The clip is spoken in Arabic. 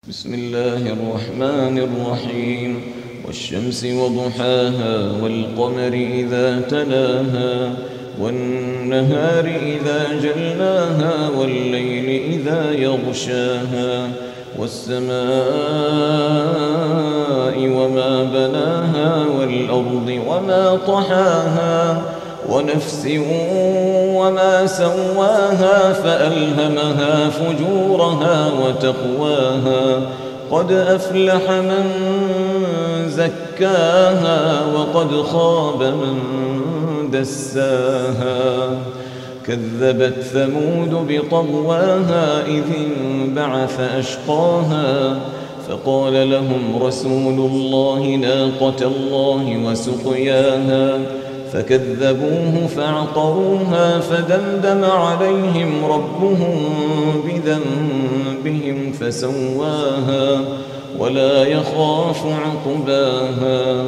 بسم الله الرحمن الرحيم والشمس وضحاها والقمر إذا تلاها والنهار إذا جلاها والليل إذا يغشاها والسماء وما بناها والأرض وما طحاها ونفس وما سواها فألهمها فجورها وتقواها قد أفلح من زكاها وقد خاب من دساها كذبت ثمود بطغواها إذ انبعث أشقاها فقال لهم رسول الله ناقة الله وسقياها فكذبوه فعقروها فدمدم عليهم ربهم بذنبهم فسواها ولا يخاف عقباها